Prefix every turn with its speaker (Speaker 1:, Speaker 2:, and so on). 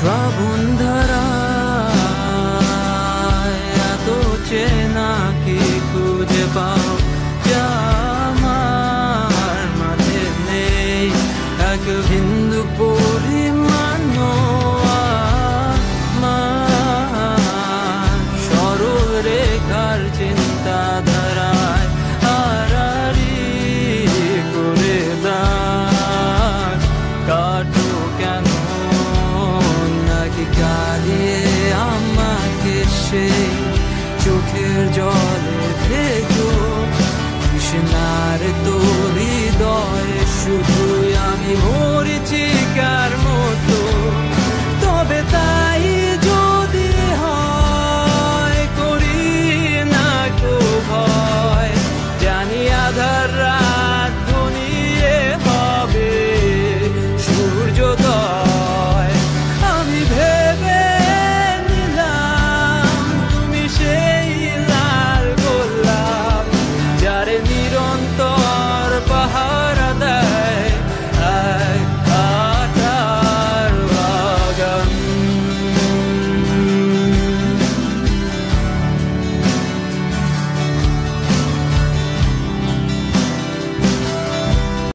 Speaker 1: শ্রাবণ ধারায় এত চেনা কি খুঁজে পাও যা আমার মাঝে নেই এক বিন্দু পরিমাণ সরল রেখার চিন্তাধারায় আড়াআড়ি করে দাগ কাটো কেন নাকি কাঁদিয়ে আমাকে সেই চোখের জলে ভেজো তৃষ্ণার তোর হৃদয়ে শুধু আমি মরিচিকা